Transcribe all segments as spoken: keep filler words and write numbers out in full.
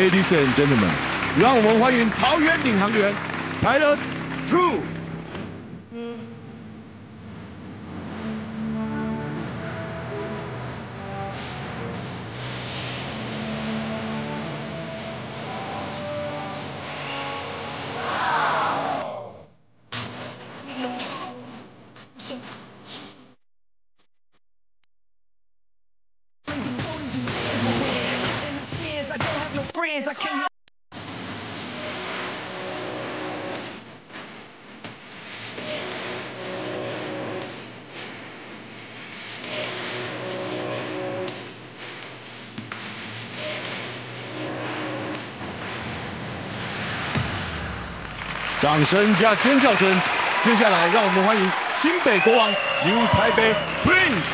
Ladies and gentlemen， 让我们欢迎桃园领航员 Pilot Two。 掌声加尖叫声！接下来，让我们欢迎新北国王刘台北 Prince。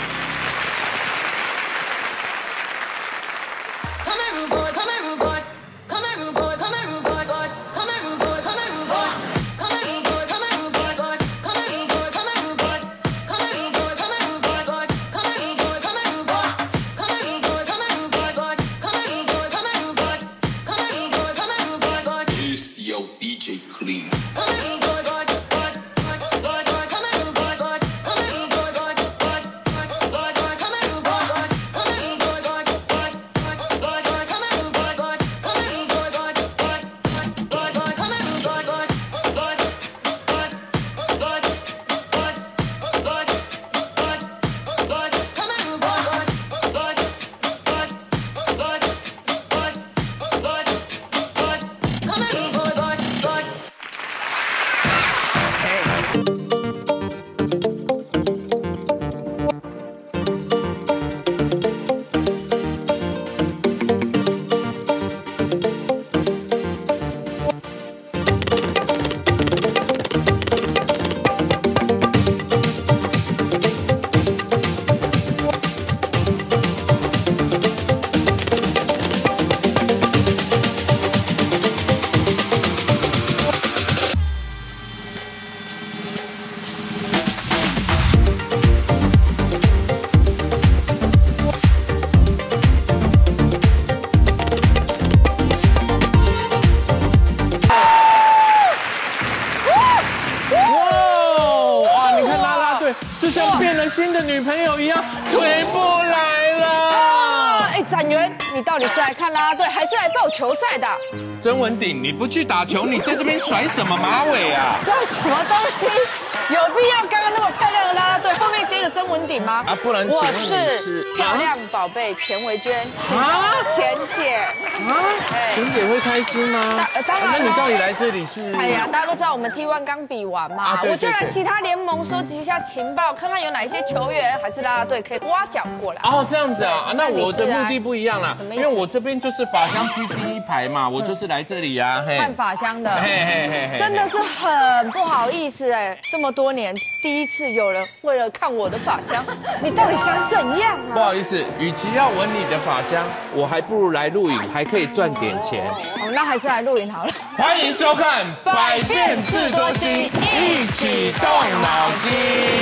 新的女朋友一样回不来了。 哎，展元，你到底是来看啦啦队，还是来报球赛的？ 曾文鼎，你不去打球，你在这边甩什么马尾啊？ 这什么东西？有必要刚刚那么漂亮的啦啦队后面接个曾文鼎吗？ 啊，不然我是漂亮宝贝钱维娟啊，钱姐啊，钱姐会开心吗？ 当然。 那你到底来这里是？ 哎呀，大家都知道我们 T 一 刚比完嘛，我就来其他联盟收集一下情报，看看有哪些球员还是啦啦队可以挖角过来。 哦，这样子啊，那我的目的不一样啦， 什么意思？ 因为我这边就是法香区第一排嘛，我就是来这里啊， 看法香的， 嘿嘿嘿嘿， 真的是很不好意思哎，这么多年第一次有人为了看我的法香，你到底想怎样啊？ 不好意思，与其要闻你的法香，我还不如来录影，还可以赚点钱。 哦，那还是来录影好了。 欢迎收看《百变智多星》，一起动脑筋。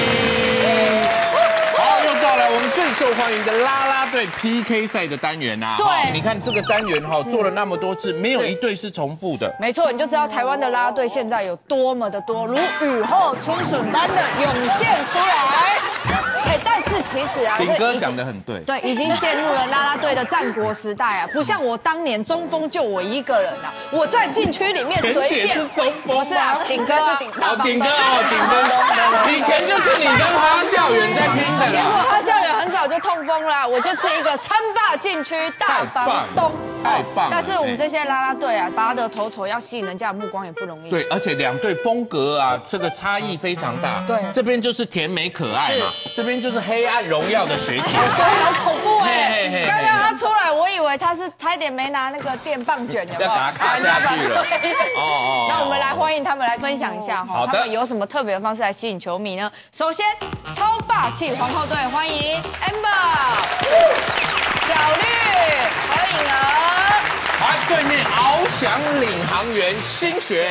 好，又到了我们最受欢迎的啦啦队 P K 赛的单元啊。 对， 你看这个单元哈，做了那么多次，没有一队是重复的。 没错，你就知道台湾的啦啦队现在有多么的多，如雨后春笋般的涌现出来。哎，但是其实啊， 鼎哥讲得很对， 对，已经陷入了啦啦队的战国时代啊，不像我当年中锋就我一个人啊，我在禁区里面随便。 是中锋不是啊，鼎哥是鼎哦，鼎哥哦，鼎哥，以前就是你跟哈孝远在拼的。 结果哈孝远很早就痛风了，我就这一个称霸禁区大防东， 太棒。 但是我们这些啦啦队啊，拔得头筹，要吸引人家的目光也不容易。 对，而且两队风格啊，这个差异非常大。 对， 这边就是甜美可爱嘛，这边就是黑暗荣耀的学姐。 对，好恐怖哎！刚刚他出来，我以为他是差点没拿那个电棒卷，有没有？ 要把它卡下去了。 哦哦。那我们来欢迎他们来分享一下哈， 他们有什么特别的方式来吸引球迷呢？首先，超霸气皇后队欢迎 Amber、小绿、何颖儿， 好，对面翱翔领航员新璇、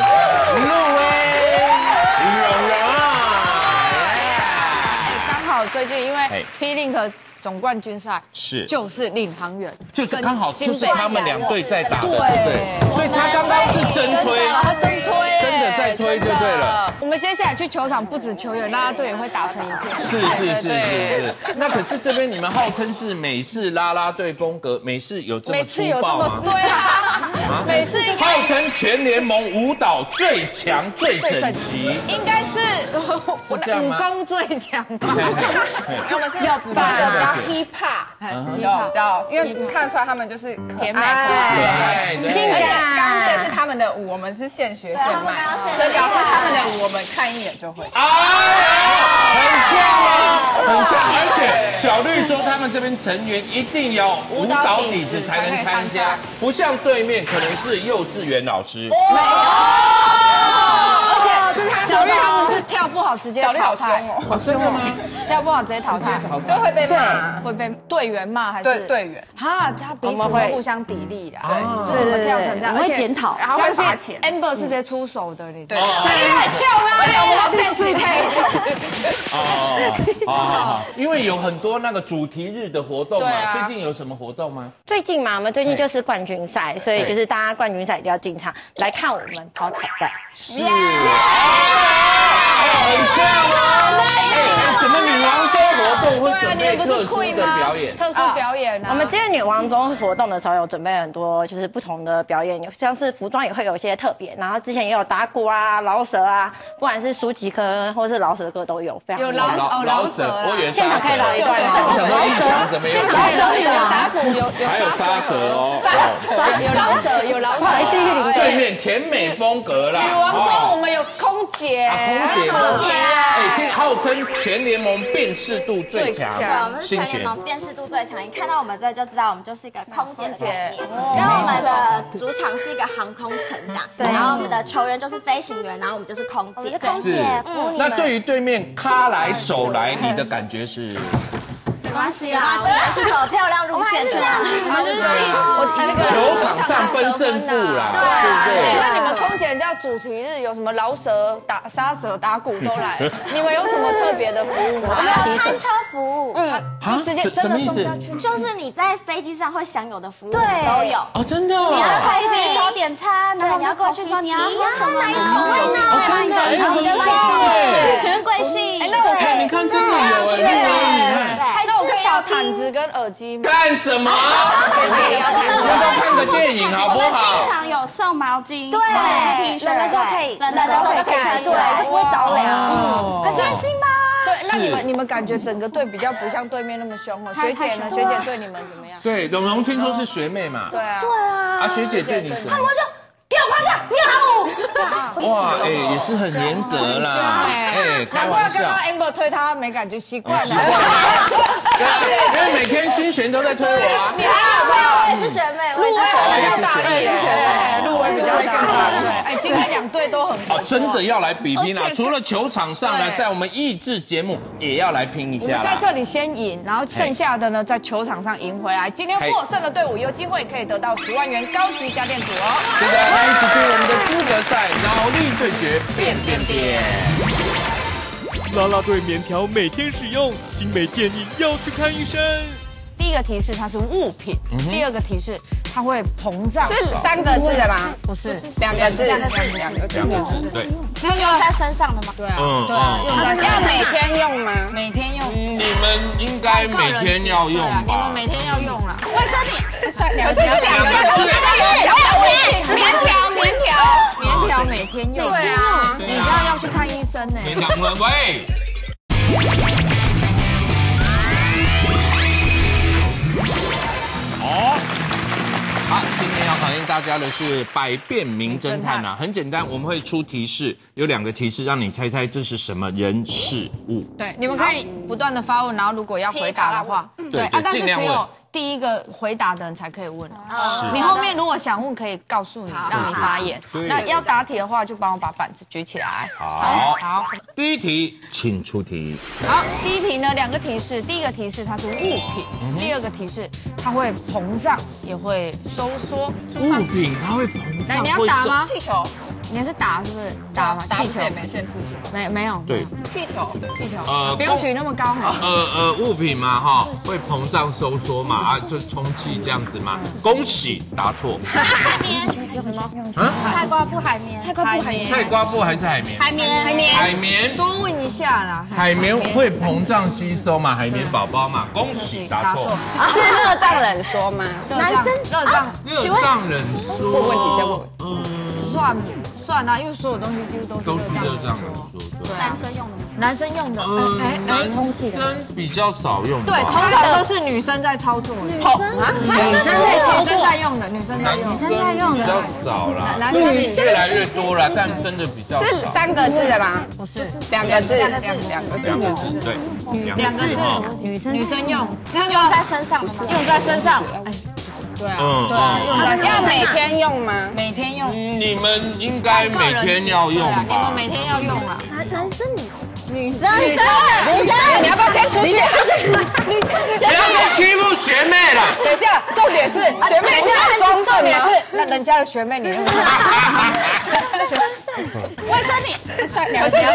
陆威、蓉蓉。 最近因为 P-Link 总冠军赛是就是领航员， 就是刚好就是他们两队在打的， 对对不对？所以他刚刚是真推， 他真推， 真的在推就对了。 我们接下来去球场，不止球员，啦啦队也会打成一片。 是是是是是。那可是这边你们号称是美式啦啦队风格，美式有这么粗暴吗？ 对啊，美式应该号称全联盟舞蹈最强最整齐， 应该是我的武功最强吧？ 我们是有风格比较 hip hop， 有比较，因为看得出来他们就是甜美可爱、 性感。刚刚这也是他们的舞，我们是现学现卖，所以表示他们的舞我们看一眼就会。 哎，很强啊，很强！而且小绿说他们这边成员一定有舞蹈底子才能参加，不像对面可能是幼稚园老师。 没有，而且小绿他们是跳不好直接淘汰， 好凶哦！ 跳不好直接淘汰， 就会被骂， 会被队员骂还是队员？ 哈，他彼此会互相砥砺的，对，就怎么跳成这样，而且检讨，相信 Amber 是直接出手的，你知道吗？对，跳啊，我要变适配。 哦，好好好，因为有很多那个主题日的活动嘛，最近有什么活动吗？ 最近嘛，我们最近就是冠军赛，所以就是大家冠军赛一定要进场来看我们跑彩带。 是，很像啊！哎，什么女王周活动会准备特殊的表演？ 特殊表演啊！ 我们这些女王周活动的时候有准备很多，就是不同的表演，像是服装也会有一些特别，然后之前也有打鼓啊、饶舌啊，不管是舒淇歌或是饶舌歌都有，非常有饶哦饶舌， 我以为现场可以饶一段， 我想说异想怎么有？ 饶舌有打鼓，有有还有沙蛇哦， 有饶舌，有饶舌， 对面甜美风格啦。 女王中我们有空姐， 空姐，空姐，哎，这号称全联盟辨识度最强， 我们是全联盟辨识度最强，一看到我们这就知道我们就是一个空姐的概念。然后我们的主场是一个航空城这样，对，然后我们的球员就是飞行员，然后我们就是空姐，空姐服务你们。 那对于对面咖来手来，你的感觉是？ 没关系啊，我们是走漂亮路线的， 我们就是我那个球场上分胜负啦，对不对？ 那你们空姐叫主题日有什么饶舌、打沙蛇、打鼓都来，你们有什么特别的服务吗？ 我们有餐车服务， 嗯，就直接真的送下去， 就是你在飞机上会享有的服务，对，都有。 哦，真的你要哦。 开飞手点餐，然后你要过去说你要喝哪一口味呢？ 真的， 然后你就很来棒全贵姓。 哎，那我看你看真的有哎， 那我可以要毯子跟耳机吗？ 干什么？我们都看个电影好不好？ 经常有送毛巾，对，冷的时候可以，冷的时候都可以穿出来，就不会着凉，很专心吧？ 对，那你们你们感觉整个队比较不像对面那么凶哦。学姐呢？学姐对你们怎么样？ 对，蓉蓉听说是学妹嘛。 对啊。 对啊。 啊，学姐对你什么？ 我就给我趴下，你好。 哇，哎，也是很严格啦。哎，开难怪玩笑。 刚刚 Amber 推他没感觉，习惯了。 因为每天新璇都在推我啊。 你还好吧？我也是学妹， 陆威比较大力， 哦陆威比较大力。对，哎，今天两队都很哦，真的要来比拼啊！除了球场上呢，在我们益智节目也要来拼一下。 在这里先赢，然后剩下的呢，在球场上赢回来。今天获胜的队伍有机会可以得到十万元高级家电组哦。 是的，欢迎指出我们的资格赛脑力对决变变变。 啦啦队棉条每天使用，新美建议要去看医生。 第一个提示它是物品，第二个提示它会膨胀， 是三个字的吗？ 不是， 两个字，两个字， 两个字，对。 那用在身上的吗？ 对啊， 嗯对啊，用在要每天用吗？ 每天用。 你们应该每天要用吧？ 你们每天要用啦。 卫生棉， 两个字，两个字， 棉条，棉条，棉条每天用。 对啊， 你这样要去看医生呢。 棉条，喂。哦，好，今天要考验大家的是百变名侦探呐，很简单，我们会出提示，有两个提示让你猜猜这是什么人事物。 对，你们可以不断的发问，然后如果要回答的话，对啊，但是只有第一个回答的人才可以问。你后面如果想问，可以告诉你，让你发言。那要答题的话，就帮我把板子举起来。 好， 好， 第一题，请出题。 好，第一题呢，两个提示，第一个提示它是物品，第二个提示它会膨胀，也会收缩。 物品它会膨胀， 来，你要打吗？ 气球。 你是打是不是？打嘛，气球也没限次数， 没没有。 对， 气球， 气球，呃，不用举那么高哈。 呃呃，物品嘛哈，会膨胀收缩嘛，啊，就充气这样子嘛。恭喜答错。 海绵什么？啊？菜瓜布海绵，菜瓜布海绵， 菜瓜布还是海绵？ 海绵，海绵， 海绵。 多问一下啦。 海绵会膨胀吸收嘛？海绵宝宝嘛？恭喜答错。 是热胀冷缩吗？ 男生热胀， 热胀冷缩。 问问题先问。 嗯，算算啦，因为所有东西几乎都是都是热胀冷缩。 缩。 对， 男生用的吗？ 男生用的， 哎哎，男生比较少用。 对，通常都是女生在操作。女生啊，女生在女生在用的，女生在用， 女生在用的比较少啦。 男生越来越多了，但真的比较少。 是三个字的吗？ 不是， 两个字， 两个字，两个字， 两个字，对， 两个字，女生女生用， 用在身上的吗？ 用在身上。哎，对啊，对啊，用在身上。 要每天用吗？ 每天用。 你们应该每天要用吧？ 你们每天要用啊。 男男生女女生女生女生，你要不要先出去？ 不要再欺负学妹了。 等一下，重点是学妹现在装，重点是那人家的学妹你用。人家的学妹卫生棉，我这是两个，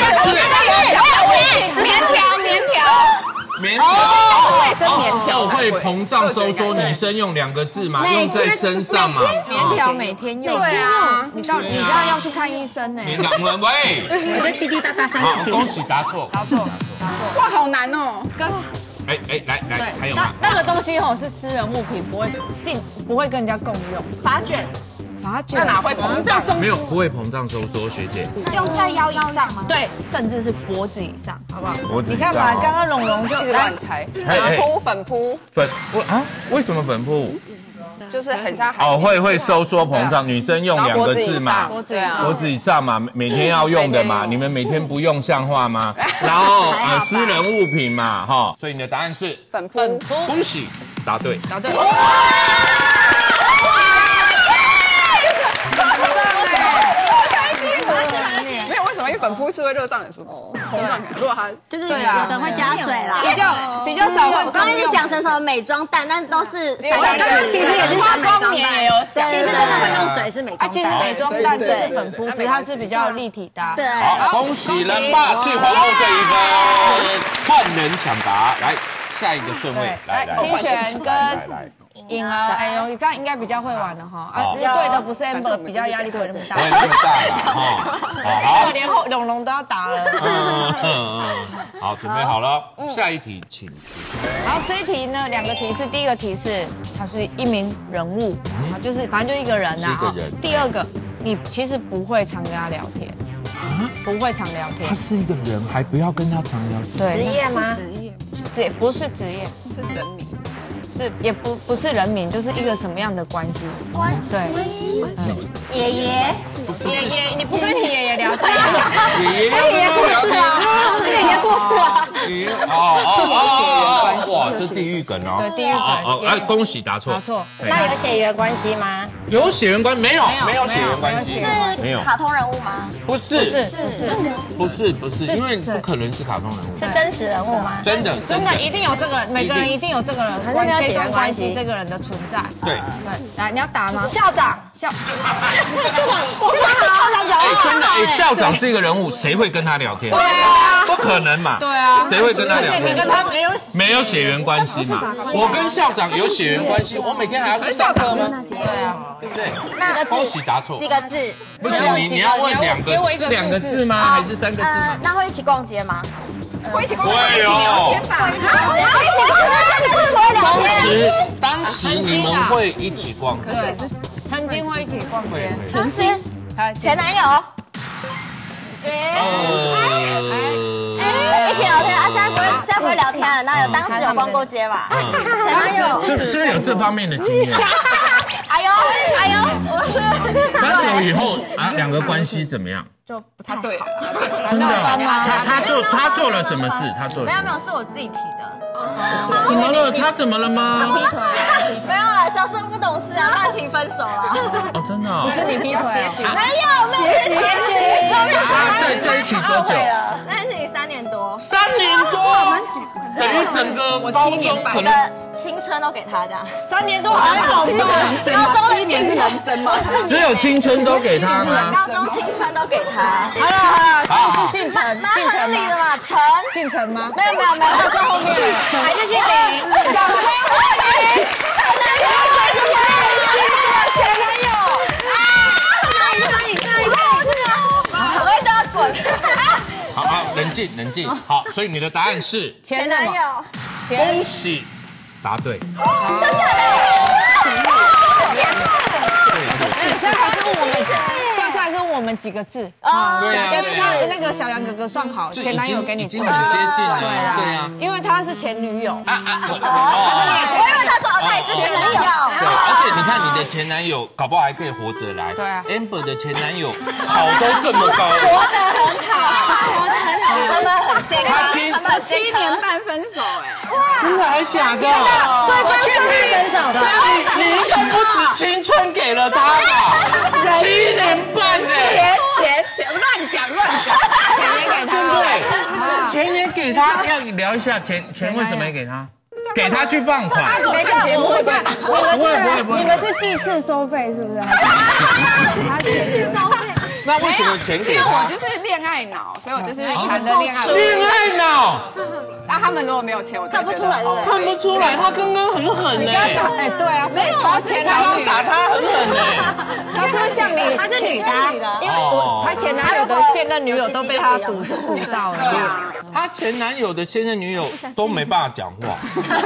棉条棉条。 棉条哦，卫生棉条会膨胀收缩，女生用两个字嘛，用在身上嘛。 棉条每天用。对啊，你知道你这样要去看医生呢。 棉条，喂， 我在滴滴答答三十题。恭喜答错， 答错，答错。 哇，好难哦。 跟哎哎，来来，还有那那个东西吼是私人物品，不会进，不会跟人家共用。 发卷。 发卷那哪会膨胀收缩？ 没有，不会膨胀收缩，学姐。 用在腰以上吗？ 对，甚至是脖子以上，好不好？ 脖子以上。 你看嘛，刚刚蓉蓉就乱猜，粉扑粉扑粉扑啊？为什么粉扑？ 就是很像哦，会会收缩膨胀，女生用两个字嘛， 脖子以上， 脖子以上嘛，每天要用的嘛，你们每天不用像话吗？然后呃，私人物品嘛，哈，所以你的答案是粉扑， 恭喜答对， 答对。 没有，为什么？因为粉扑是会热胀冷缩，膨胀感。如果它就是有的会加水啦， 比较比较少会。 我刚刚是想成什么美妆蛋，但都是其实也是化妆棉也有想， 其实真的会用水是美妆蛋。 其实美妆蛋就是粉扑，只是它是比较立体的。 对， 好，恭喜了霸气皇后这一分，换人抢答，来下一个顺位，来来， 新璇跟颖儿，哎呦，这样应该比较会玩了哈。啊，对的不是 Amber， 比较压力不会那么大。 不会那么大了哈。 我连后龙龙都要打了。 嗯嗯，好，准备好了，下一题请。 好，这一题呢，两个提示，第一个提示他是一名人物，啊，就是反正就一个人呐。 一个人。 第二个，你其实不会常跟他聊天，不会常聊天。 他是一个人，还不要跟他常聊天。 对， 职业吗？ 职业，职不是职业， 是人名。 是也不不是人名，就是一个什么样的关系？ 关对， 爷爷， 爷爷，你不跟你爷爷聊天？ 爷爷爷过世啊，是爷爷过世了。 爷爷哦哦哦，哇，这地狱梗哦。 对，地狱梗。 哎，恭喜答错。 答错。 那有血缘关系吗？ 有血缘关没有？没有血缘关系。 没有。卡通人物吗？ 不是， 是是是， 不是不是，因为不可能是卡通人物。 是真实人物吗？ 真的真的一定有这个人，每个人一定有这个人关这段关系，这个人的存在。 对对，来，你要打吗？ 校长， 校校长，我校长讲哎，真的哎，校长是一个人物，谁会跟他聊天？ 对啊， 不可能嘛。 对啊， 谁会跟他聊天？ 而且你跟他没有没有血缘关系嘛？我跟校长有血缘关系，我每天还要去上课吗？ 对啊， 对不对？ 那恭喜答错。 几个字？ 不行，你你要问两个，是两个字吗？还是三个字吗？ 那会一起逛街吗？ 会一起逛街， 会哦。当时当时你们会一起逛， 对，曾经会一起逛街， 曾经，前男友，一起聊天啊，现在不会现在不会聊天了，那有当时有逛过街吧？前男友是不是有这方面的经验？ 哎呦哎呦，我是分手以后啊，两个关系怎么样？ 就不太对， 真的，他他做他做了什么事？他做了没有没有，是我自己提的。 怎么了？他怎么了吗？ 劈腿？没有啦，小时候不懂事啊，乱提分手啦。 哦，真的？ 不是你劈腿？ 没有没有， 在在一起多久？ 那是你三年多。 三年多？ 等于整个高中可我能的青春都给他这样。 三年多很好多， 高中的七年是人生吗？ 只有青春都给他吗？ 高中青春都给他。 好了好了，是不是姓陈？ 蛮姓陈吗？ 合理的嘛，陈。 姓陈吗？ 没有没有没有， 在后面还是姓林？掌声欢迎前男友，新的前男友啊！哪里哪里哪里哪里？ 我会叫他滚。 好好，冷静冷静。好，所以你的答案是前男友。 恭喜，答对。 真的。 现在还是问我们，现在还是问我们几个字啊？ 对啊， 跟他那个小梁哥哥算好，前男友给你已经很接近了。 对啦， 对啊， 因为他是前女友。 啊啊！ 我以为他说他也是前男友。 对，而且你看你的前男友，搞不好还可以活着来。 对啊 ，Amber 的前男友草都这么高， 活得很好， 活得很好，他们很健康，他们七年半分手哎， 真的还假的？ 对方真的分手的。 你你应该不止青春给了他吧？七年半哎， 钱钱乱讲乱讲， 钱也给他， 对，钱也给他。要聊一下钱钱为什么没给他？给他去放款。 等一下，节目会不会？ 不会不会不会。 你们是计次收费是不是？ 他计次收费。 那为什么钱给因为我他？ 就是恋爱脑，所以我就是谈的恋爱。 恋爱脑， 那他们如果没有钱，我看不出来对不对？ 看不出来，他刚刚很狠呢。 哎，对啊，所以他前他男友打他很狠呢。 他是不是像你？ 他是女的， 因为我他前男友的现任女友都被他堵堵到了。 他前男友的现任女友都没办法讲话，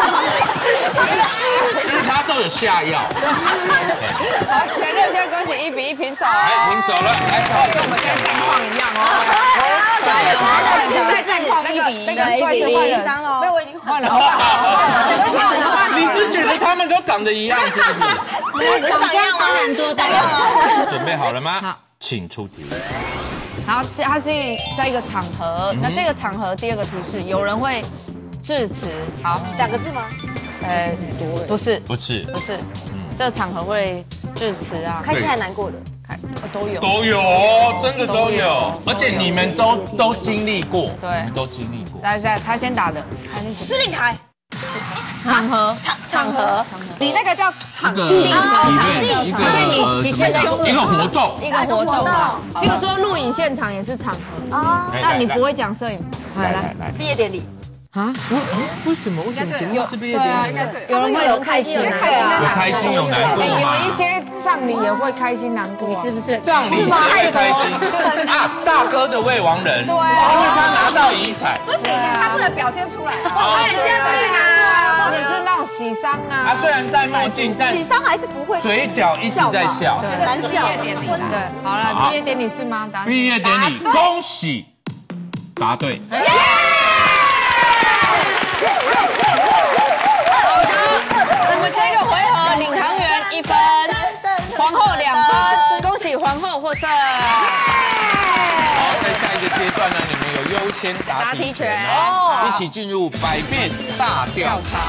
因为他都有下药。 好，前任现在恭喜一比一平手。 来，平手了，来， 跟我们在战况一样哦。 对， 现在战况一比一， 那个怪是坏人， 没有，我已经换了。 你是觉得他们都长得一样是不是？ 长相差很多的。 准备好了吗？好，请出题。 好，它是在一个场合，那这个场合第二个提示，有人会致辞。好， 两个字吗？ 呃，不是， 不是， 不是，这个场合会致辞啊， 开心还难过的， 开都有， 都有，真的都有，而且你们都都经历过， 对你们都经历过。 来来，他先打的，他先司令台。 场合， 场场合， 你那个叫场地， 一个一个你你现在一个活动， 一个活动啊，比如说录影现场也是场合啊，但你不会讲摄影， 来来来， 毕业典礼啊？ 为什么？为什么节目是毕业典礼？ 有人会有开心， 有开心跟有开心有难过嘛？ 有一些葬礼也会开心难过，你是不是？ 葬礼谁会开心？就就啊，大哥的未亡人，对，因为他拿到遗产， 不行，他不能表现出来。 哦，对啊，或者是那种喜丧啊。 他虽然戴墨镜，但喜丧还是不会， 嘴角一直在笑。 对， 难笑。毕业典礼， 对，好了，毕业典礼是吗？答毕业典礼，恭喜，答对。 我们这个回合领航员一分，皇后两分，恭喜皇后获胜。 好，在下一个阶段呢，你们有优先答题权哦，一起进入百变大调查。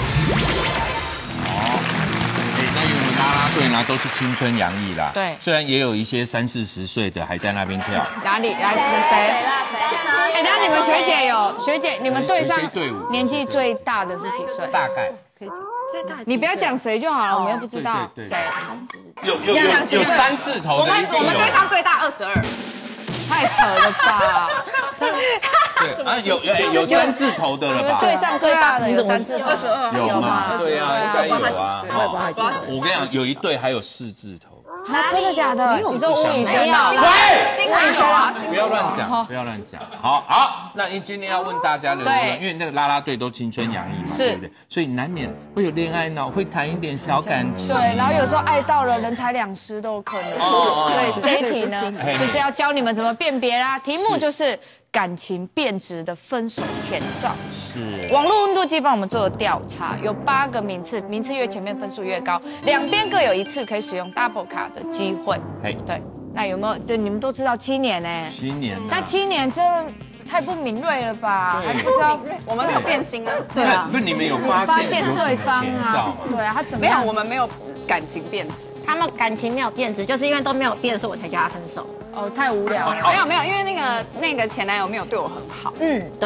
好，哎，那因为我们啦啦队呢都是青春洋溢啦， 对， 虽然也有一些三四十岁的还在那边跳。 哪里来？谁？哎，那你们学姐有学姐，你们队上年纪最大的是几岁？ 大概。 你不要讲谁就好了，我们又不知道谁。 有有有有三字头的， 我们我们队上最大二十二， 太扯了吧？ 对啊，有有有三字头的了吧？ 队上最大的有三字头， 二十二有吗？对啊，应该有啊。 我我跟你讲，有一队还有四字头。 啊，真的假的？你说吴宇轩啊？ 喂， 新宇轩啊， 不要乱讲，不要乱讲。好好，那因今天要问大家的，因为那个啦啦队都青春洋溢嘛，对不对？所以难免会有恋爱脑，会谈一点小感情。 对，然后有时候爱到了人财两失都有可能。所以这一题呢，就是要教你们怎么辨别啦。题目就是感情变质的分手前兆。 是。 网络温度计帮我们做了调查，有八个名次，名次越前面分数越高，两边各有一次可以使用 double 卡的机会。 嘿， 对，那有没有？对，你们都知道七年呢？ 七年。 那七年这太不敏锐了吧？还不知道我们没有变心啊。 对啊，不是你们有发现对方啊？对啊，他怎么样？ 没有，我们没有感情变质。 他们感情没有变质，就是因为都没有变，所以我才叫他分手。 哦，太无聊了。 没有没有，因为那个那个前男友没有对我很好。 嗯，对。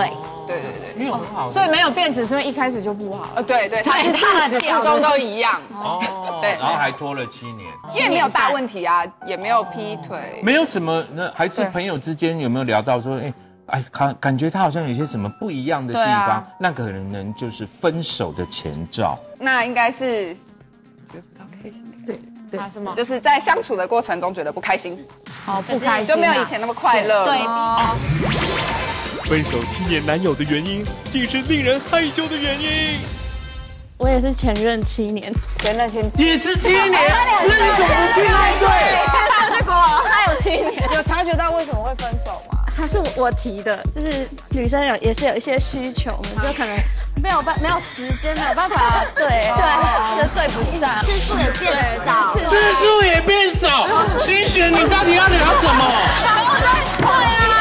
对对对， 没有很好， 所以没有变，只是因为一开始就不好。 呃，对对，他是自始至终都一样。 哦， 对， 然后还拖了七年， 因为没有大问题啊，也没有劈腿， 没有什么，那还是朋友之间有没有聊到说，哎？哎，感感觉他好像有些什么不一样的地方，啊、那可能就是分手的前兆。 那应该是， 对对，什么？ 就是在相处的过程中觉得不开心， 哦，不开心、 啊，就没有以前那么快乐。 对， 哦、 分手七年男友的原因，竟是令人害羞的原因。 我也是前任七年， 前任七也是七年，那你怎么去那对？ 他去国王，他有七年， 有察觉到为什么会分手吗？ 还是我提的，就是女生有也是有一些需求，我们就可能没有办没有时间，没有办法对对，就对不上， 次数也变少， 次数也变少。新雪，你到底要聊什么？ 对啊。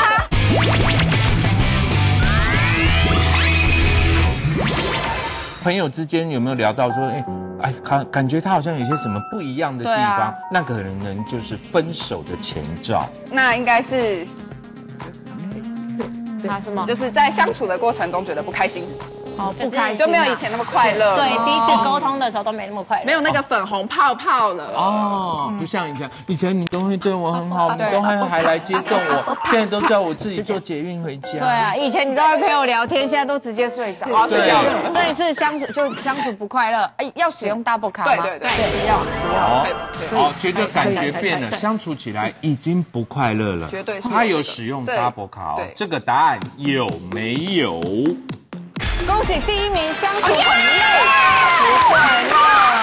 朋友之间有没有聊到说，哎？哎，感感觉他好像有些什么不一样的地方，啊、那可能就是分手的前兆。 那应该是， 对，啊什么？ 就是在相处的过程中觉得不开心， 哦，不开心、啊， 就没有以前那么快乐。 对，彼此沟通的时候都没那么快乐， 没有那个粉红泡泡了。 哦，不像以前，以前你都会对我很好，你都还还来接送我，现在都叫我自己坐捷运回家。 对啊，以前你都会陪我聊天，现在都直接睡着。 哦，睡觉了。 对，是相处就相处不快乐。哎，要使用 double 卡吗？ 对对对，要哦哦，觉得感觉变了，相处起来已经不快乐了。 绝对是。 他有使用 double 卡哦，这个答案有没有？ 恭喜第一名，相处很累，不快乐。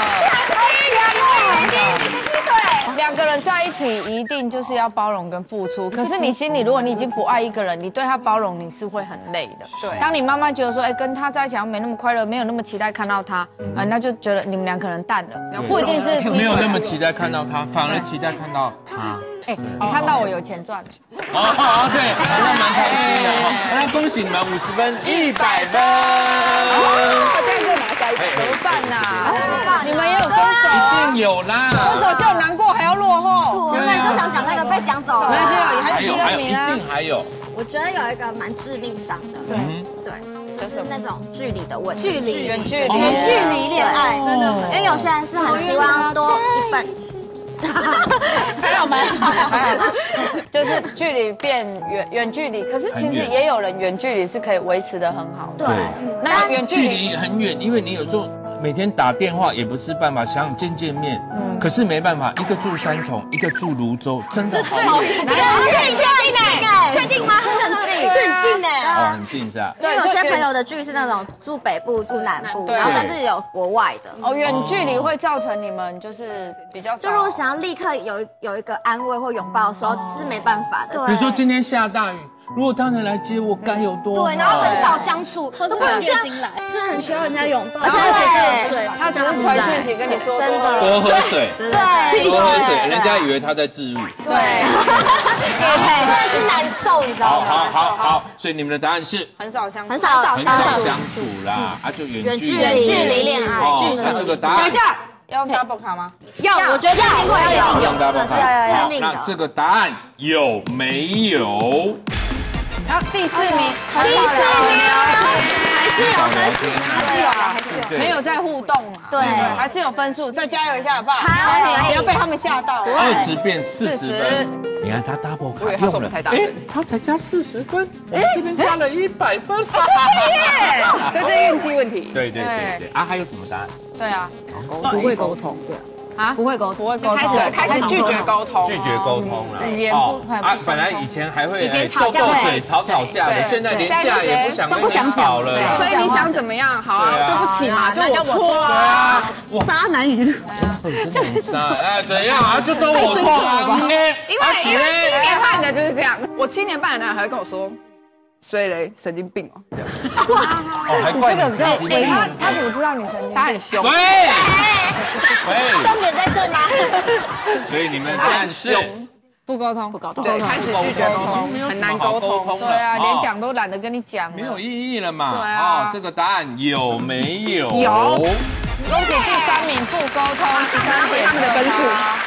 两个人在一起一定就是要包容跟付出，可是你心里如果你已经不爱一个人，你对他包容你是会很累的。 对， 当你慢慢觉得说，哎，跟他在一起好像没那么快乐，没有那么期待看到他，啊，那就觉得你们俩可能淡了，不一定是没有那么期待看到他，反而期待看到他。 哎，你看到我有钱赚。 哦，对，那蛮开心的。那恭喜你们五十分，一百分。 这样就拿下一分， 怎么办呐？你们也有分手？ 一定有啦。 分手就难过，还要落后。 原本就想讲那个被讲走了。 没关系，还有第二名啊。 一定还有。 我觉得有一个蛮致命伤的，对对，就是那种距离的问题， 距离、远距离、 远距离恋爱，真的，因为有些人是很希望多一份。 还好吗？还好，就是距离变远，远距离。可是其实也有人远距离是可以维持得很好的。 对， 那远距离距离很远，因为你有时候每天打电话也不是办法，想见见面，嗯，可是没办法，一个住三重，一个住泸州，真的好远。 可以确定哎，确定吗？很近哎， 哦，很近是吧？ 因为有些朋友的距是那种住北部、住南部，然后甚至有国外的。 哦，远距离会造成你们就是比较少。 就如果想要立刻有有一个安慰或拥抱的时候，是没办法的。 比如说今天下大雨。如果他能来接我，该有多好。 对，然后很少相处， 或者不能这样来，真的很需要人家拥抱。 而且他只是水，他只是传讯息跟你说多喝水， 对， 多喝水，人家以为他在治愈。 对， 真的是难受，你知道吗？ 好好好，所以你们的答案是很少相处， 很少很少相处啦，啊，就远距离远距离恋爱。 哦，那这个答案。 等一下。要用 double 卡吗？ 要，我觉得一定会有。 用 double 卡。 好， 那这个答案有没有？ 然后第四名， 第四名还是有分数， 还是有，还是有，没有在互动嘛？ 对， 还是有分数，再加油一下好不好？ 好， 不要被他们吓到。 二十变四十分，你看他 double 卡用了，哎，他才加四十分，哎，这边加了一百分， 耶！所以这运气问题。 对对对对，啊，还有什么答案？ 对啊， 不会沟通，对。 啊，不会沟通，不会沟通， 开始拒绝沟通， 拒绝沟通了。 语言不啊，本来以前还会斗斗嘴、吵吵架的，现在连架也不想跟你吵了。 所以你想怎么样？好啊，对不起嘛，就我错啊。 渣男语录， 真的很渣。哎，怎样啊？就都我错啊？ 因为因为七年半的就是这样，我七年半的男人还会跟我说。所以嘞，神经病哦！ 哦，还怪你神经病。 他他怎么知道你神经病？ 他很凶。 喂喂， 重点在这吗？ 所以你们现在是不沟通，不沟通，对，开始拒绝沟通，很难沟通。 对啊，连讲都懒得跟你讲， 没有意义了嘛。 对啊， 这个答案有没有？ 有。恭喜第三名不沟通，十三点他们的分数。 哎，他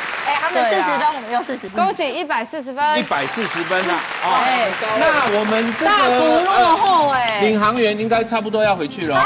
他们四十分，我们又四十分。 恭喜一百四十分， 一百四十分了啊！那我们这大不落后哎， 领航员应该差不多要回去了。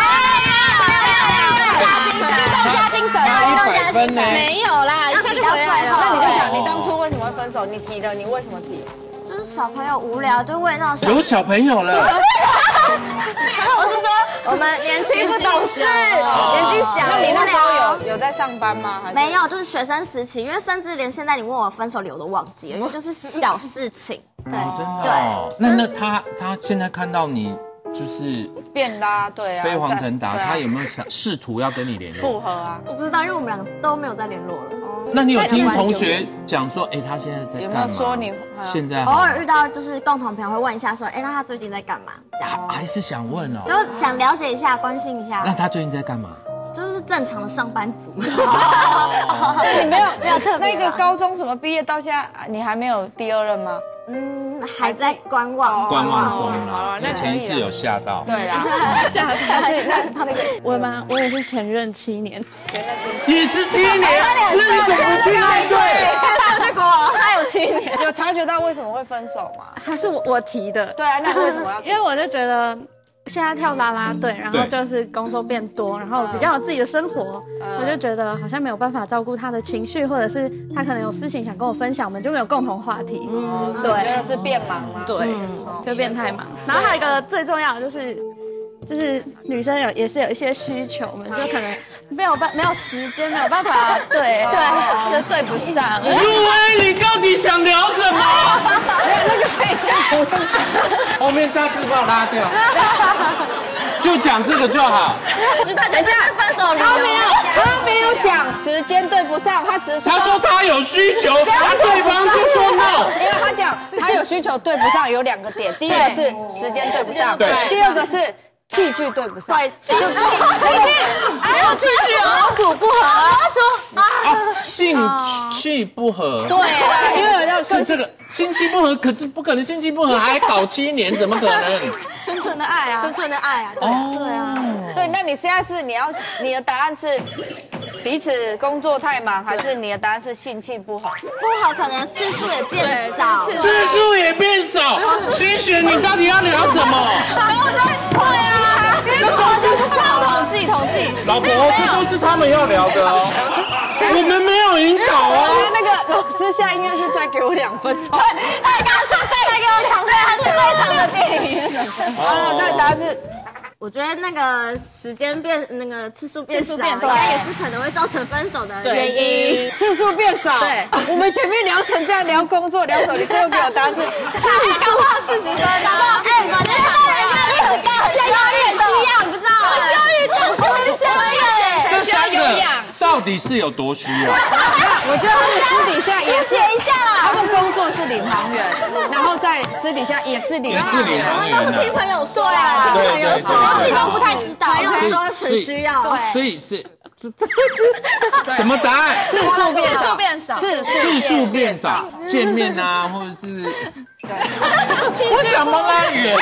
加精神， 一百分呢？ 没有啦，一下就回来了。 那你就想，你当初为什么会分手？你提的，你为什么提？ 就是小朋友无聊，就为那种有小朋友了。 我是说，我们年轻不懂事，年纪小。 那你那时候有有在上班吗？还是没有，就是学生时期，因为甚至连现在你问我分手理由都忘记了，因为就是小事情。对， 真的。那那他他现在看到你就是变啦，对啊， 飞黄腾达，他有没有想试图要跟你联络？ 复合啊？ 我不知道，因为我们两个都没有再联络了。 那你有听同学讲说，哎，他现在在干嘛？ 有没有说你现在偶尔遇到就是共同朋友会问一下，说，哎，那他最近在干嘛？这样还是想问哦， 就想了解一下，关心一下。 那他最近在干嘛？ 就是正常的上班族。 所以你没有没有特那个高中什么毕业到现在，你还没有第二任吗？ 嗯，还在观望， 观望中啦。那前一次有吓到， 对啦， 吓到。 那那个我吗？我也是前任七年， 前任是也是七年，那你怎么去面对？ 他去国王，他有七年， 有察觉到为什么会分手吗？ 还是我我提的？ 对啊，那为什么要？ 因为我就觉得。现在跳啦啦队，然后就是工作变多，然后比较有自己的生活，我就觉得好像没有办法照顾他的情绪，或者是他可能有事情想跟我分享，我们就没有共同话题。 嗯，对，觉得是变忙吗？ 对，就变太忙。然后还有一个最重要的就是，就是女生有也是有一些需求，我们就可能没有办没有时间，没有办法对对，就对不上。 陆威，你到底想聊什么？ 那个可以先后面大字报拉掉，就讲这个就好。 等一下，分手他没有，他没有讲时间对不上，他只是说他说他有需求，他对方就说 no。 因为他讲他有需求对不上有两个点，第一个是时间对不上，对，第二个是器具对不上，对，就器具还有器具模组不合，模组啊，兴趣不合。 对啦，因为要是这个兴趣不合，可是不可能兴趣不合还搞七年，怎么可能？ 纯纯的爱啊， 纯纯的爱啊， 哦， 对啊。 所以那你现在是你要你的答案是彼此工作太忙，还是你的答案是性气不好？ 不好，可能次数也变少， 次数也变少。新雪，你到底要聊什么？ 对啊， 这个就不少统计统计。 老婆，这都是他们要聊的哦，我们没有引导哦。 那个老师下音乐是再给我两分钟， 他刚刚说再给我两分，他是最长的电影是什么？ 好了，那答案是。 我觉得那个时间变，那个次数变少，应该也是可能会造成分手的原因。 次数变少，对，我们前面聊成这样，聊工作，聊手，你最后给我答案是次数四十分啊！ 哎，反正压力很大，现在压力很需要，你不知道？需要运动，需要运动， 这三个到底是有多需要？ 我觉得他们私底下也是一下啦， 他们工作是领航员，然后在私底下也是领航员， 都是听朋友说呀， 对对对。 自己都不太知道，朋友说很需要，对， 所以是这这什么答案？ 次数变少， 变少， 次次数变少，见面啊，或者是，我想帮他远。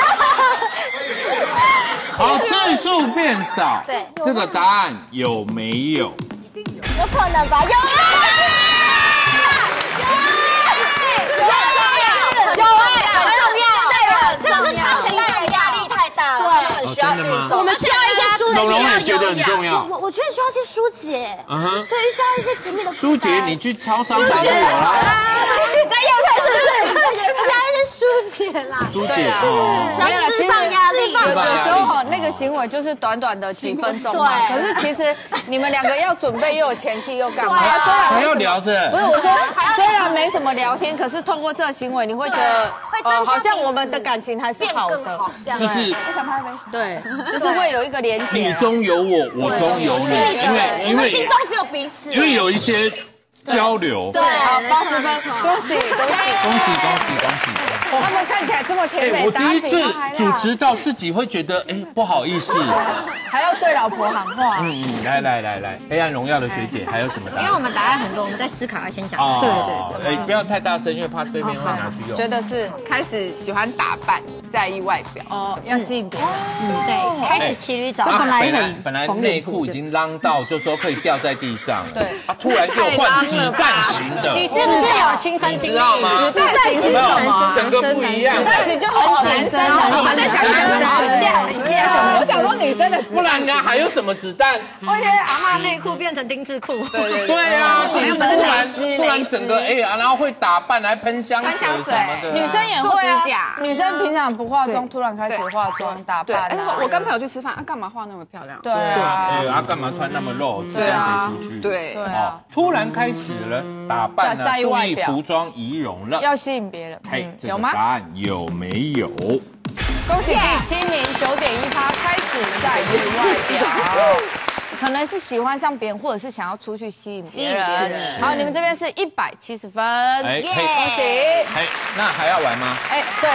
好，次数变少，对，这个答案有没有？ 有可能吧，有啊，有啊，有啊，很重要，这个是超现代人压力太大了，对，需要运动，我们需要一些疏解， 龙龙也觉得很重要， 我我觉得需要一些疏解，嗯哼，对，需要一些情绪的疏解，你去超商就有了， 你在夜配是不是？需要一些疏解啦， 疏解哦， 没有了， 释放压力， 有有时候哈，那个行为就是短短的几分钟嘛，可是其实你们两个要准备又有前戏又干嘛？虽然还要聊着， 不是我说，虽然没什么聊天，可是通过这个行为，你会觉得呃，好像我们的感情还是好的， 就是对，就是会有一个连接， 你中有我，我中有你，因为因为心中只有彼此， 因为有一些交流， 对，好，八十分，恭喜恭喜恭喜恭喜恭喜！ 他们看起来这么甜美， 我第一次主持到自己会觉得，哎，不好意思， 还要对老婆喊话。 嗯嗯，来来来来，黑暗荣耀的学姐还有什么答案？ 因为我们答案很多，我们在思考，要先讲。 对对对，哎，不要太大声，因为怕对面会拿去用。 觉得是开始喜欢打扮，在意外表， 哦，要吸引别人。 嗯，对，开始骑驴找马。 本来本来内裤已经浪到，就说可以掉在地上了。 对， 他突然给我换子弹型的。 你是不是有亲身经历？ 子弹型是什么？ 整个不一样。 子弹型就很紧身的， 我们在讲男生，好像一样。我想说女生的， 不然呢还有什么子弹？ 我觉得阿嬷内裤变成丁字裤。 对对对啊， 是女生突然突然整个哎呀，然后会打扮，还喷香水什么的。 女生也会啊，女生平常不化妆，突然开始化妆打扮。 对，我跟朋友去吃饭，啊，干嘛化那么漂亮？ 对啊， 哎，啊，干嘛穿那么露？ 对啊， 谁出去？ 对对啊， 突然开始了打扮了，注意服装仪容了， 要吸引别人。 嘿，有吗？答案有没有？ 恭喜第七名，九点一趴，开始在意外表。可能是喜欢上别人，或者是想要出去吸引别人。好，你们这边是一百七十分， 哎， 恭喜！ 哎，那还要玩吗？ 哎，对。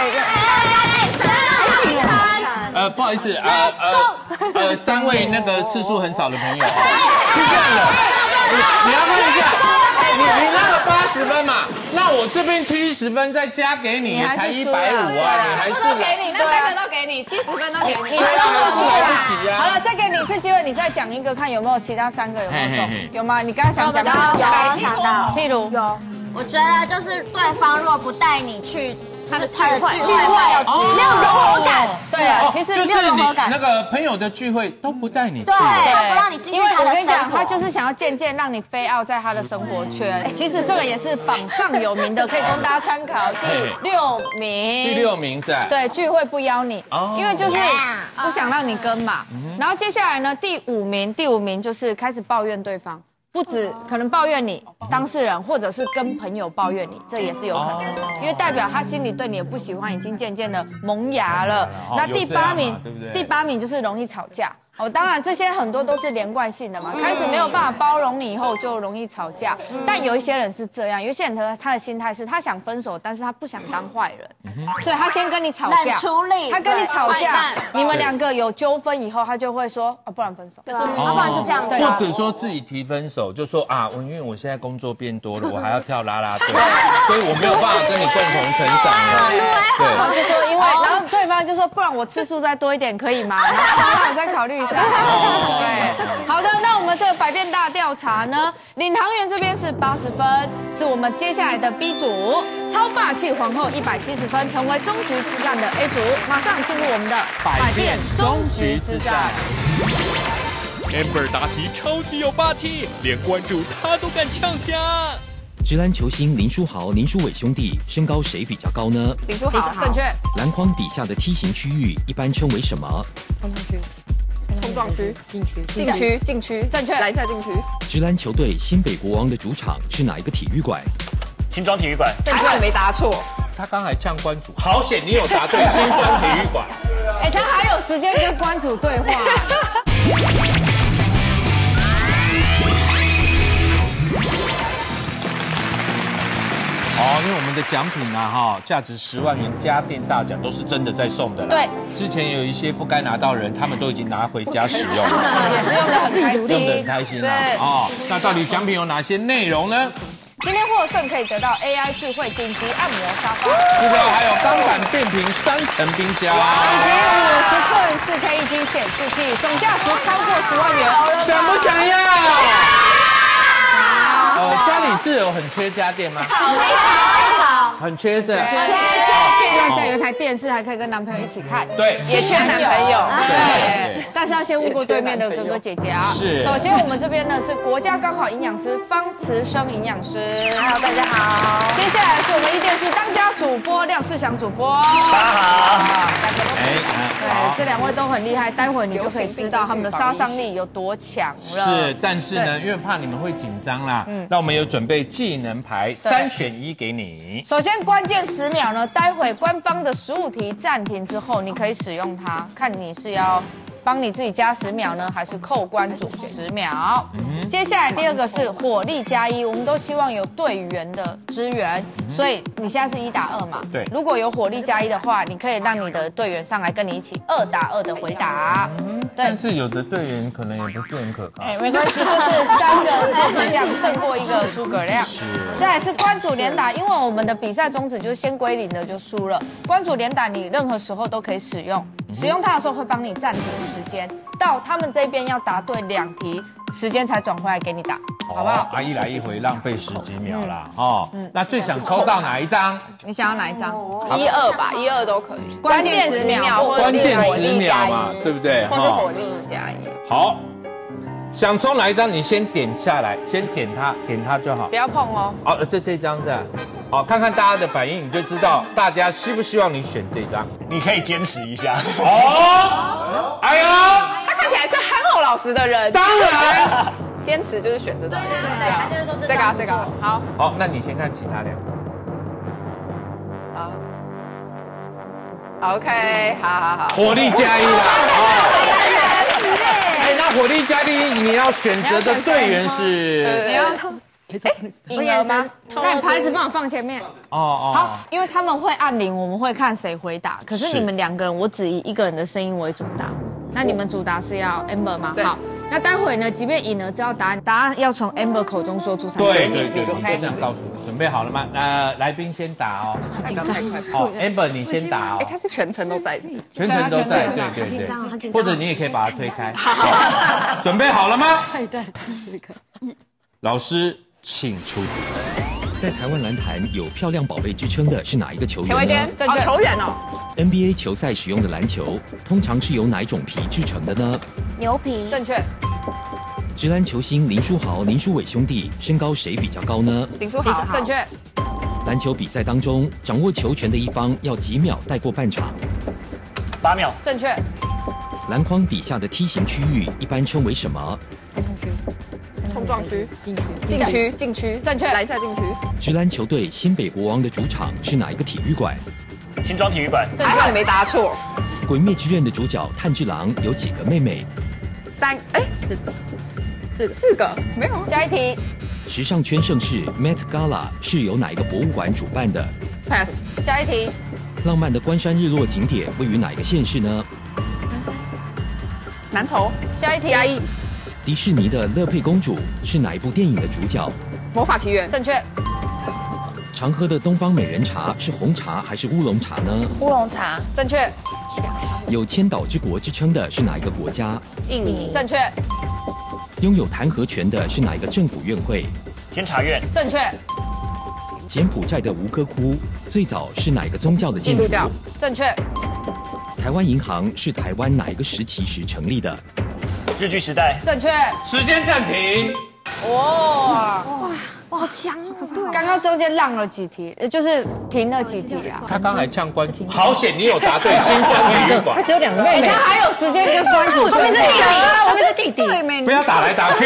呃，不好意思，呃呃呃，三位那个次数很少的朋友，是这样的，你要看一下，你你那个八十分嘛，那我这边七十分再加给你，也才一百五啊，你还是都给你，那三个都给你，七十分都给你， 你还是不输啊。 好了，再给你一次机会，你再讲一个，看有没有其他三个有没有中，有吗？你刚刚想讲有有想到， 譬如有， 我觉得就是对方若不带你去。他的他的聚会没有融合感， 对啊，其实没有融合感。那个朋友的聚会都不带你去， 对，他不让你进去。 因为我跟你讲，他就是想要渐渐让你飞out在他的生活圈。其实这个也是榜上有名的，可以供大家参考。第六名， 第六名是？ 对，聚会不邀你，因为就是不想让你跟嘛。然后接下来呢，第五名，第五名就是开始抱怨对方。不止可能抱怨你当事人，或者是跟朋友抱怨你，这也是有可能的，因为代表他心里对你的不喜欢已经渐渐的萌芽了。那第八名，第八名就是容易吵架。哦，当然这些很多都是连贯性的嘛，开始没有办法包容你以后就容易吵架。但有一些人是这样，有一些人的他的心态是他想分手，但是他不想当坏人，所以他先跟你吵架， 处理， 他跟你吵架，你们两个有纠纷以后，他就会说啊，不然分手， 要不然就这样， 或者说自己提分手，就说啊，我因为我现在工作变多了，我还要跳啦啦队，所以我没有办法跟你共同成长了。 对，就说因为，然后对方就说，不然我次数再多一点可以吗？然后我再考虑一下。对，好的，那我们这个百变大调查呢，领航员这边是八十分，是我们接下来的 B 组，超霸气皇后一百七十分，成为终局之战的 A 组，马上进入我们的百变终局之战。 Amber 答题超级有霸气，连关注他都敢呛下。 职篮球星林书豪、林书伟兄弟身高谁比较高呢？ 林书豪，正确。 篮筐底下的梯形区域一般称为什么？ 冲撞区。冲撞区。禁区。禁区。禁区。 正确。 篮下禁区。 职篮球队新北国王的主场是哪一个体育馆？ 新庄体育馆。 正确， 没答错。 他刚才呛关主，好险你有答对，新庄体育馆。 哎，他还有时间跟关主对话。 哦，因为我们的奖品啊，哈，价值十万元家电大奖都是真的在送的啦。 对， 之前有一些不该拿到的人，他们都已经拿回家使用了， 也是用的很开心， 用的很开心啊。哦，那到底奖品有哪些内容呢？ 今天获胜可以得到 A I 智慧顶级按摩沙发， 是的，还有钢板变频三层冰箱， 以及五十寸四 K 液晶显示器，总价值超过十万元， 想不想要？呃，家里是有很缺家电吗？很缺是。 现在家有一台电视，还可以跟男朋友一起看。 对， 也缺男朋友。 对，但是要先问过对面的哥哥姐姐啊。 是。 首先我们这边呢是国家高考营养师方慈生营养师。 Hello， 大家好。 接下来是我们一电视当家主播廖世祥主播。 大家好。 哎，对，这两位都很厉害，待会你就可以知道他们的杀伤力有多强了。 是，但是呢，因为怕你们会紧张啦，那我们有准备技能牌，三选一给你。 首先关键十秒呢，待会官方的十五题暂停之后，你可以使用它，看你是要帮你自己加十秒呢，还是扣关主十秒。 接下来第二个是火力加一，我们都希望有队员的支援，所以你现在是一打二嘛？ 对。 如果有火力加一的话，你可以让你的队员上来跟你一起二打二的回答。对。 但是有的队员可能也不是很可靠。 哎，没关系，就是三个超级将胜过一个诸葛亮。是。再来是关主连打，因为我们的比赛宗旨就是先归零的就输了。关主连打你任何时候都可以使用，使用它的时候会帮你暂停时间，到他们这边要答对两题，时间才转回来给你打，好不好？ 啊，一来一回浪费十几秒啦。哦，那最想抽到哪一张？ 你想要哪一张？ 一二吧，一二都可以。 关键十秒， 关键十秒嘛，对不对？ 或是火力加一。 好。想抽哪一张？你先点下来，先点它，点它就好， 不要碰哦。 好，这这张是吧？好，看看大家的反应，你就知道大家希不希望你选这张。 你可以坚持一下。 哦，哎呦， 他看起来是憨厚老实的人。 当然， 坚持就是选这张。 对，他就是说这个这个好。 好，那你先看其他两个。 好 ，OK， 好好好。 火力加一啦。哎，那火力加一，你要选择的队员是？ 你要赢了吗？那你牌子帮我放前面。哦哦。好，因为他们会按铃，我们会看谁回答。可是你们两个人，我只以一个人的声音为主答。那你们主答是要 Amber 吗？好。那待会呢，即便赢了，知道答案，答案要从 Amber 口中说出才可以。 对对对，你就这样告诉我。准备好了吗？呃，来宾先答哦。 太快太快。 好 ，Amber 你先答哦。 哎，他是全程都在。 全程都在，对对对。或者你也可以把它推开。好，准备好了吗？ 对对， 老师，请出题。 在台湾篮坛有漂亮宝贝之称的是哪一个球员呢？ 陈维娟，正确。球员哦。 N B A 球赛使用的篮球通常是由哪种皮制成的呢？ 牛皮， 正确。 职篮球星林书豪、林书伟兄弟身高谁比较高呢？ 林书豪， 正确。 篮球比赛当中，掌握球权的一方要几秒带过半场？ 八秒， 正确。 篮筐底下的梯形区域一般称为什么？ 冲撞区、禁区、禁区、禁区， 正确。 篮下禁区。 职篮球队新北国王的主场是哪一个体育馆？ 新庄体育馆， 还好你没答错。 《鬼灭之刃》的主角炭治郎有几个妹妹？ 三，哎，是四个，没有。 下一题。 时尚圈盛事 Met Gala 是由哪一个博物馆主办的 ？Pass。 下一题。 浪漫的关山日落景点位于哪一个县市呢？ 南投。 下一题。 加一。 迪士尼的乐佩公主是哪一部电影的主角？ 魔法奇缘。 正确。 常喝的东方美人茶是红茶还是乌龙茶呢？ 乌龙茶， 正确。 有千岛之国之称的是哪一个国家？ 印尼，正确。 拥有弹劾权的是哪一个政府院会？ 监察院， 正确。 柬埔寨的吴哥窟最早是哪一个宗教的建筑？ 印度教，正确。 台湾银行是台湾哪一个时期时成立的？ 日据时代， 正确。 时间暂停。 哇哇！好强哦！ 刚刚中间浪了几题，就是停了几题啊。 他刚才呛关主，好险你有答对，新庄体育馆。 他只有两个妹妹， 他还有时间跟关主。 我们是弟弟啊，我们是弟弟。 不要打来打去。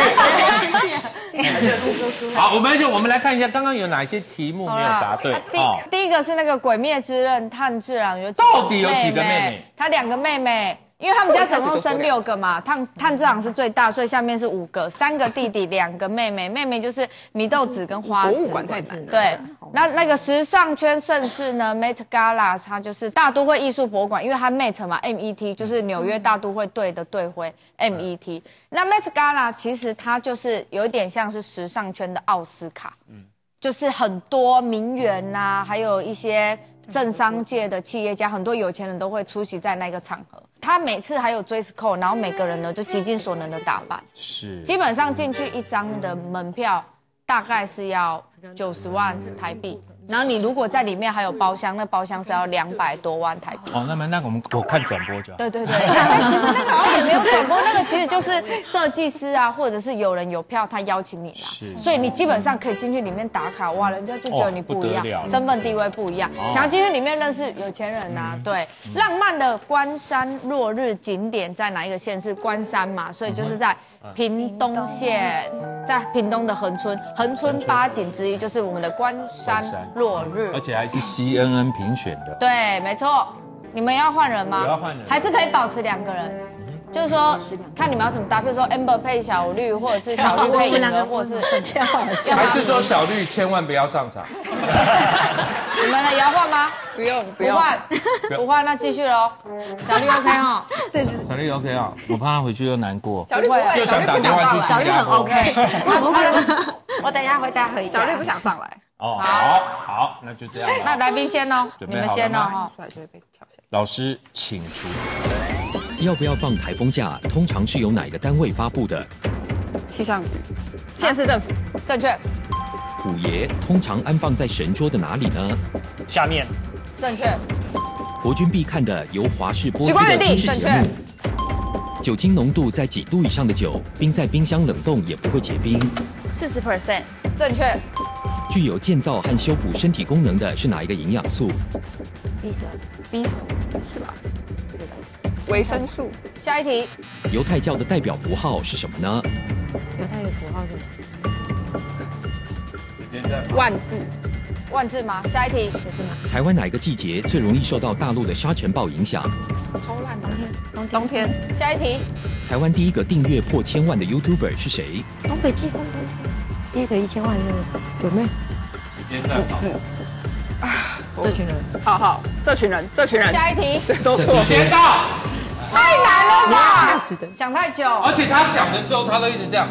好，我们就我们来看一下，刚刚有哪些题目没有答对？ 第第一个是那个《鬼灭之刃》炭治郎有到底有几个妹妹？ 他两个妹妹。因为他们家总共生六个嘛，炭炭治郎是最大，所以下面是五个，三个弟弟，两个妹妹，妹妹就是祢豆子跟花子。 博物馆太难了。 对，那那个时尚圈盛事呢 ，Met Gala 它就是大都会艺术博物馆，因为它 Met 嘛 ，M E T 就是纽约大都会队的队徽 M E T。那 Met Gala 其实它就是有一点像是时尚圈的奥斯卡，嗯，就是很多名媛呐、啊，还有一些政商界的企业家，很多有钱人都会出席在那个场合。他每次还有 dress code， 然后每个人呢就极尽所能的打扮， 是基本上进去一张的门票大概是要九十万台币，然后你如果在里面还有包厢，那包厢是要两百多万台币。 哦，那么那我们我看转播就好。 对对对，但其实那个好像也没有转播，那个其实就是设计师啊，或者是有人有票他邀请你啦，所以你基本上可以进去里面打卡，哇，人家就觉得你不一样，哦、身份地位不一样，哦、想要进去里面认识有钱人呐、啊，嗯、对，嗯、浪漫的关山落日景点在哪一个县市？关山嘛，所以就是在屏东县，在屏东的恒春，恒春八景之一就是我们的关山落日， 而且还是 C N N 评选的。 对，没错。你们要换人吗？ 我要换人， 还是可以保持两个人？ 就是说看你们要怎么搭，比如说 Amber 配小绿，或者是小绿配银儿，或者是还是说小绿千万不要上场？ 你们呢也要换吗？ 不用不用不换，不换，那继续喽。小绿 OK 哈？ 对对小绿 OK 啊，我怕他回去又难过， 小绿不会， 又想打电话去新加坡。 OK， 我等一下回家回家。 小绿不想上来。 哦，好，好，那就这样。 那来宾先哦， 准备好了吗你们先哦哈。 老师，请出。 要不要放台风假，通常是由哪个单位发布的？ 气象局、县市政府， 正确。 虎爷通常安放在神桌的哪里呢？ 下面。 正确。 国军必看的由华视播举出的光原地，正确。 军事节目。酒精浓度在几度以上的酒，冰在冰箱冷冻也不会结冰。 四十 percent， 正确。 具有建造和修补身体功能的是哪一个营养素 ？B 十 B 十是吧？维生素。 下一题。 犹太教的代表符号是什么呢？ 犹太的符号是万字。 万字吗？下一题。 台湾哪一个季节最容易受到大陆的沙尘暴影响？ 超烂冬天。冬天。 下一题。 台湾第一个订阅破千万的 YouTuber 是谁？ 东北季风冬天。第一个一千万的有没有？ 不是。 啊，这群人。好好，这群人，这群人。 下一题。 都错。 时间到。 太难了吧？想太久。 而且他想的时候，他都一直这样。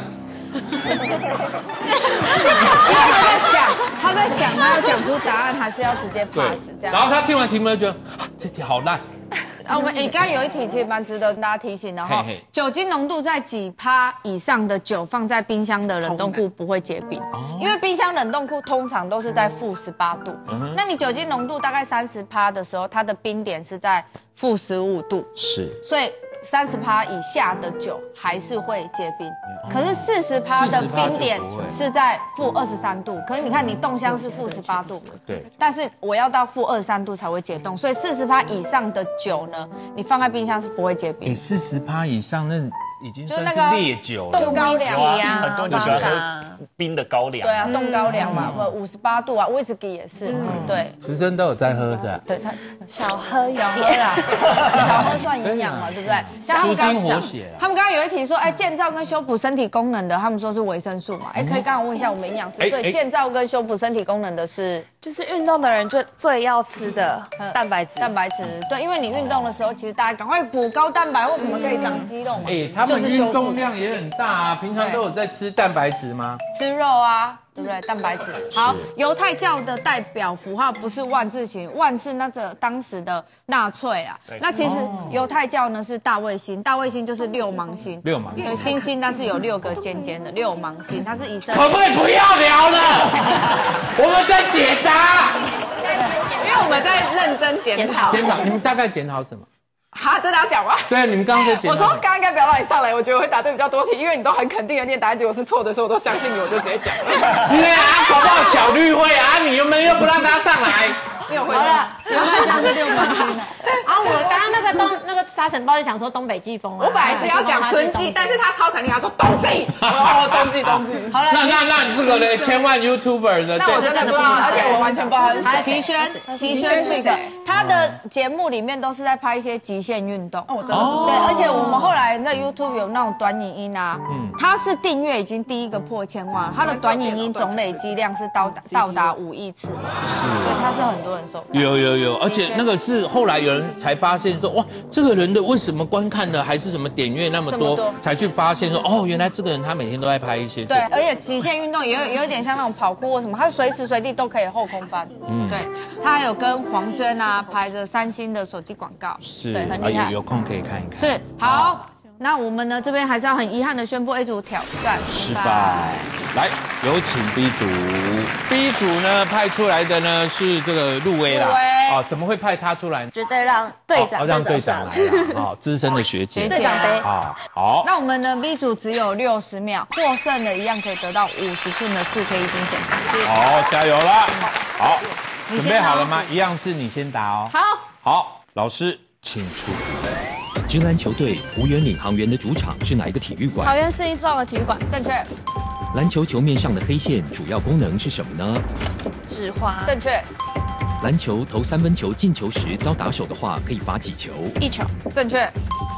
他在讲，他在想，他要讲出答案，还是要直接 pass 这样？ 然后他听完题目就觉得这题好烂。 啊，我们诶，刚刚有一题其实蛮值得大家提醒的哈。酒精浓度在几趴以上的酒放在冰箱的冷冻库不会结冰，因为冰箱冷冻库通常都是在负十八度。那你酒精浓度大概三十趴的时候，它的冰点是在负十五度。 是。 所以三十趴以下的酒还是会结冰，可是四十趴的冰点是在负二十三度。可是你看，你冻箱是负十八度， 对， 但是我要到负二十三度才会解冻，所以四十趴以上的酒呢，你放在冰箱是不会结冰。 哎，四十趴以上那已经算是烈酒了，冻高粱啊，很多人就喜欢喝冰的高粱。 对啊，冻高粱嘛，不五十八度啊，威士忌也是，对。 池珍都有在喝是吧？ 对，他小喝小喝啦，小喝算营养嘛，对不对？像他们刚刚他们刚刚有一题说，哎，建造跟修补身体功能的，他们说是维生素嘛，哎，可以刚刚问一下我们营养师，所以建造跟修补身体功能的是， 就是运动的人最最要吃的蛋白质。 蛋白质，对，因为你运动的时候，其实大家赶快补高蛋白或什么可以长肌肉嘛， 哎，他们运动量也很大啊，平常都有在吃蛋白质吗？ 吃肉啊。对不对？蛋白质好，犹太教的代表符号不是万字形，万是那个当时的纳粹啊。那其实犹太教呢是大卫星，大卫星就是六芒星， 六芒对，星星但是有六个尖尖的六芒星，它是以色列。 可不可以不要聊了？我们在解答， 因为我们在认真检讨。 检讨，你们大概检讨什么？ 哈，真的要讲吗？ 对，你们刚刚在检讨。 我说刚刚应该不要让你上来，我觉得我会答对比较多题，因为你都很肯定的念答案，结果是错的时候，我都相信你，我就直接讲了。 对啊，搞不好小绿会啊，你又没又不让他上来。 好了，犹太教是六芒星的。 啊，我刚刚那个东那个沙尘暴是想说东北季风啊。 我本来是要讲春季，但是他超肯定，他说冬季。哦，冬季，冬季。 好了， 那那那你这个呢？千万 YouTuber 的， 那我真的不知道，而且我完全不知道他是齐轩，齐轩是谁？他的节目里面都是在拍一些极限运动。 哦，我真的不知对， 道。 而且我们后来那 YouTube 有那种短影音啊，嗯，他是订阅已经第一个破千万，他的短影音总累积量是到达到达五亿次，所以他是很多人收看。 有有有，而且那个是后来有人才发现说，哇，这个人的为什么观看的还是什么点阅那么多，才去发现说，哦，原来这个人他每天都在拍一些。 对，而且极限运动也有有一点像那种跑酷或什么，他随时随地都可以后空翻。嗯，对，他还有跟黄轩啊拍着三星的手机广告， 是， 对，很厉害。 有空可以看一看。 是，好。那我们呢这边还是要很遗憾的宣布 A 组挑战失败。来，有请 B 组。B 组呢派出来的呢是这个陆威啦。哦，怎么会派他出来？ 绝对让队长让队长来啦。哦，资深的学姐。 学姐啊，好。 那我们呢 B 组只有六十秒，获胜的一样可以得到五十寸的四 K 金显示器。 好，加油了。好，准备好了吗？一样是你先答哦。 好。 好，老师请出题。 职篮球队湖园领航员的主场是哪一个体育馆？ 桃园市一中的体育馆， 正确。 篮球球面上的黑线主要功能是什么呢？ 止滑， 正确。 篮球投三分球进球时遭打手的话，可以罚几球？ 一球， 正确。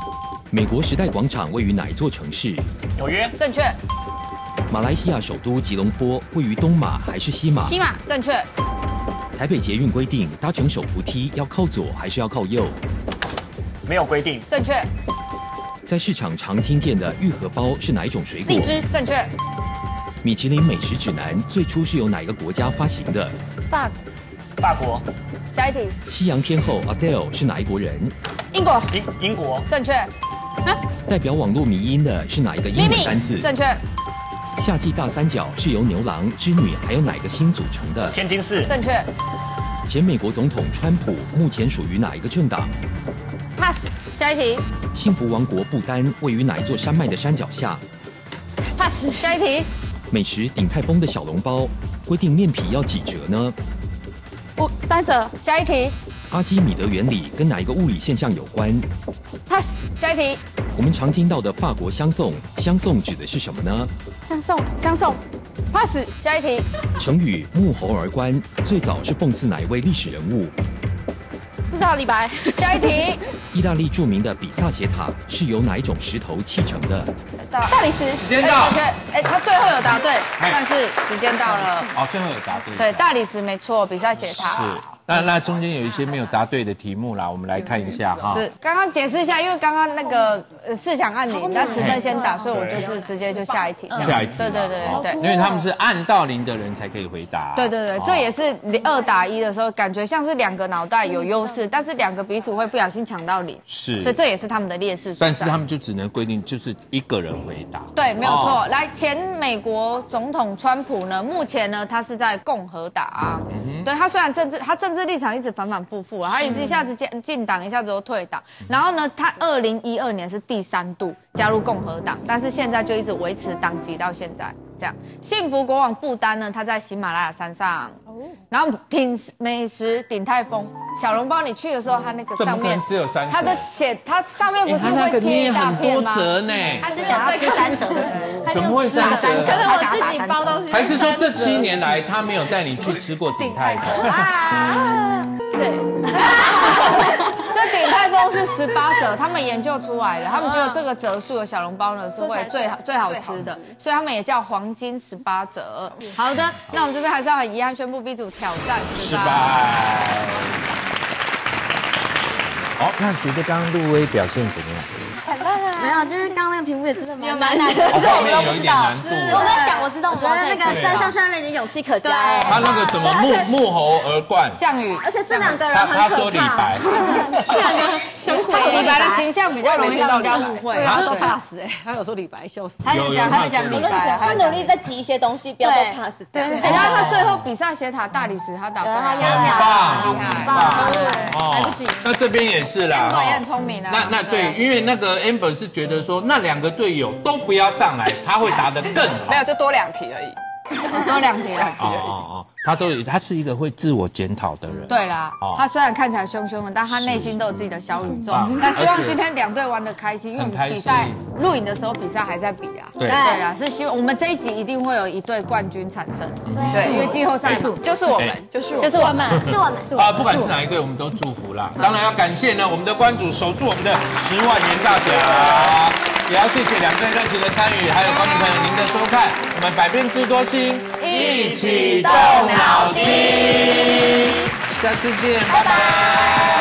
美国时代广场位于哪一座城市？ 纽约。 正确。 马来西亚首都吉隆坡位于东马还是西马？ 西马。正确。 台北捷运规定搭乘手扶梯要靠左还是要靠右？ 没有规定。 正确。 在市场常听见的玉荷包是哪一种水果？ 荔枝。正确。 米其林美食指南最初是由哪一个国家发行的？ 法法国。 下一题。 西洋天后 Adele 是哪一国人？ 英国。 英英国。 正确。 代表网络迷因的是哪一个英文单字？ 正确。 夏季大三角是由牛郎、织女还有哪个星组成的？ 天津市。 正确。 前美国总统川普目前属于哪一个政党 ？Pass。下一题。 幸福王国不丹位于哪一座山脉的山脚下 ？Pass。下一题。 美食鼎泰丰的小笼包规定面皮要几折呢？ 五三折。 下一题。 阿基米德原理跟哪一个物理现象有关 ？Pass。下一题。 我们常听到的法国香颂，香颂指的是什么呢？ 香颂，香颂 ，pass。 下一题。 成语“沐猴而观”最早是讽刺哪一位历史人物？ 不知道李白。 下一题。 意大利著名的比萨斜塔是由哪一种石头砌成的？ 大理石。 时间到。 哎，他最后有答对，但是时间到了。 哦，最后有答对。 对，大理石没错，比萨斜塔。 是。那那中间有一些没有答对的题目啦，我们来看一下哈。 是，刚刚解释一下，因为刚刚那个呃四想按铃，那子胜先打，所以我就是直接就下一题。 下一题。 对对对对对。 因为他们是按到零的人才可以回答。 对对对，这也是二打一的时候，感觉像是两个脑袋有优势，但是两个彼此会不小心抢到零。 是。 所以这也是他们的劣势。 但是他们就只能规定就是一个人回答。 对，没有错。来，前美国总统川普呢，目前呢他是在共和党啊。对他虽然政治他政治立场一直反反复复啊，他也是一下子进进党，一下子又退党。然后呢，他二零一二年是第三度加入共和党，但是现在就一直维持党籍到现在。这样，幸福国王不丹呢，他在喜马拉雅山上，然后鼎美食鼎泰丰小笼包，你去的时候，它那个上面只有三， 它的写它上面不是会贴一大片吗？ 他是想要吃三折的食物， 怎么会三折？ 可是我自己包东西， 还是说这七年来他没有带你去吃过鼎泰丰？ 啊，对。 这鼎泰丰是十八折，他们研究出来的，他们觉得这个折数的小笼包呢是会最好最好吃的，所以他们也叫黄金十八折。好的，那我们这边还是要很遗憾宣布 B 组挑战失败。 好，那觉得刚刚陆威表现怎么样？ 很棒啊！没有，就是刚刚那个题目也真的蛮难的， 后面有一点难度。 我在想，我知道，我觉得那个站上去那边已经勇气可嘉了。 他那个什么沐沐猴而冠， 项羽， 而且这两个人很可怕。 他说李白， 这两个生活李白的形象比较容易让人家误会。 他说 pass 哎，他有说李白笑死。 他有讲，他有讲李白， 他努力在挤一些东西，不要都 pass。对， 等下他最后比萨斜塔大理石他打对， 很棒， 厉害， 来不及。那这边也是啦， 哈，也很聪明啊。 那那对，因为那个 Amber 是觉得说那两个队友都不要上来，他会打得更好。 没有，就多两题而已。 多两题啊！ 哦哦哦，他都有，他是一个会自我检讨的人。 对啦，他虽然看起来凶凶的，但他内心都有自己的小宇宙。但希望今天两队玩得开心，因为我们比赛录影的时候比赛还在比啊。 对对啦，是希望我们这一集一定会有一队冠军产生。对，因为季后赛就是我们，就是就是我们， 是我们。 啊，不管是哪一队，我们都祝福啦。当然要感谢呢我们的关主守住我们的十万元大奖。也要谢谢两队热情的参与，还有观众朋友您的收看。我们百变智多星，一起动脑筋，下次见，拜拜。